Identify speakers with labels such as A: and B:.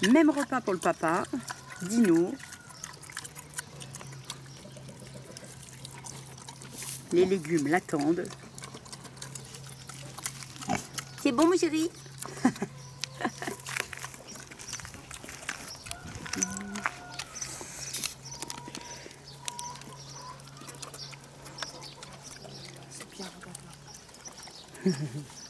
A: Même repas pour le papa. Dino. Les légumes l'attendent. C'est bon, mon chéri?
B: C'est bien, regarde là.